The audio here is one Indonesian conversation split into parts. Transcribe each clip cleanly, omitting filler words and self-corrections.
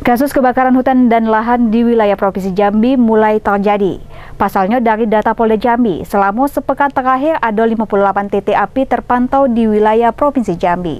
Kasus kebakaran hutan dan lahan di wilayah Provinsi Jambi mulai terjadi. Pasalnya dari data Polda Jambi, selama sepekan terakhir ada 58 titik api terpantau di wilayah Provinsi Jambi.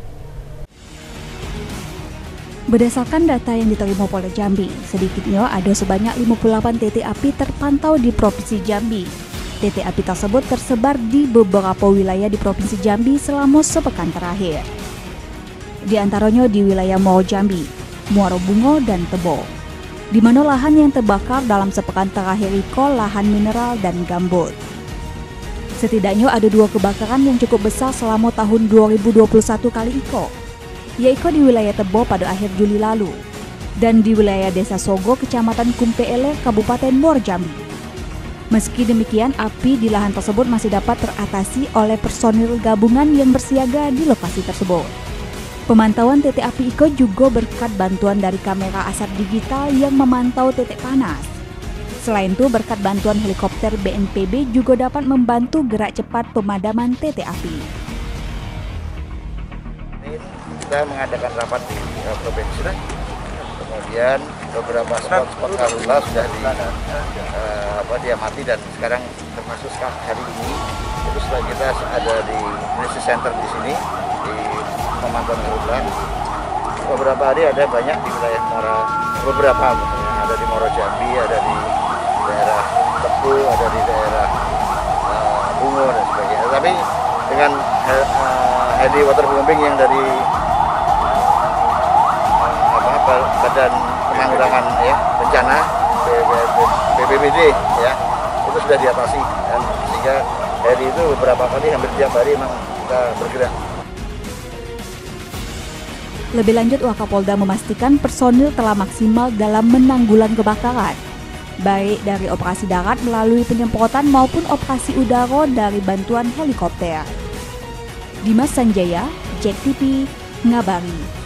Berdasarkan data yang diterima Polda Jambi, sedikitnya ada sebanyak 58 titik api terpantau di Provinsi Jambi. Titik api tersebut tersebar di beberapa wilayah di Provinsi Jambi selama sepekan terakhir. Di antaranya di wilayah Muaro Jambi, Muaro Bungo, dan Tebo, di mana lahan yang terbakar dalam sepekan terakhir itu lahan mineral dan gambut. Setidaknya ada 2 kebakaran yang cukup besar selama tahun 2021 kali itu, yaitu di wilayah Tebo pada akhir Juli lalu, dan di wilayah Desa Sogo, Kecamatan Kumpeele, Kabupaten Muaro Jambi. Meski demikian, api di lahan tersebut masih dapat teratasi oleh personil gabungan yang bersiaga di lokasi tersebut. Pemantauan titik api itu juga berkat bantuan dari kamera asap digital yang memantau titik panas. Selain itu, berkat bantuan helikopter BNPB juga dapat membantu gerak cepat pemadaman titik api. Kita mengadakan rapat di provinsi, kemudian beberapa spot-spot karhutla sudah diamati, dan sekarang termasuk hari ini itu setelah kita ada di crisis center di sini di pemantauan karhutla. Beberapa hari ada banyak di wilayah Muara, beberapa misalnya ada di Muaro Jambi, ada di daerah Tebu, ada di daerah Bungo dan sebagainya. Tapi dengan heavy waterbombing yang dari Badan Penanggulangan Bencana BPBD itu sudah diatasi, dan sehingga hari itu beberapa kali hampir tiap hari memang kita bergerak. Lebih lanjut, Wakapolda memastikan personil telah maksimal dalam menanggulangi kebakaran, baik dari operasi darat melalui penyemprotan maupun operasi udara dari bantuan helikopter. Dimas Sanjaya, JEK TV, ngabari.